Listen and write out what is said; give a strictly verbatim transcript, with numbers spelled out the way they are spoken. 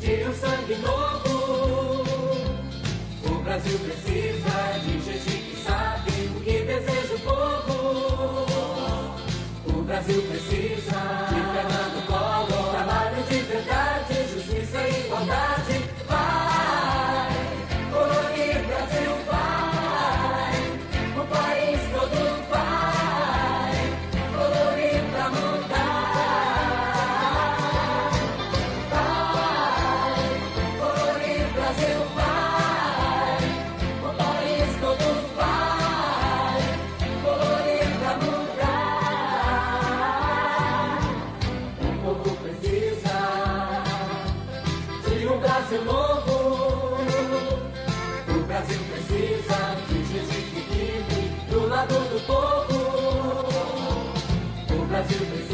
de um sangue novo. O Brasil precisa de gente que sabe o que deseja o povo. O Brasil precisa de Fernando Collor, trabalho de verdade, justiça e igualdade. Vai, colorir Brasil, vai, o país todo vai, colorir pra mudar. Vai, colorir Brasil, vai, o país todo vai, colorir pra mudar. O povo precisa de um Brasil novo. O Brasil precisa de gente que vive do lado do povo. O Brasil precisa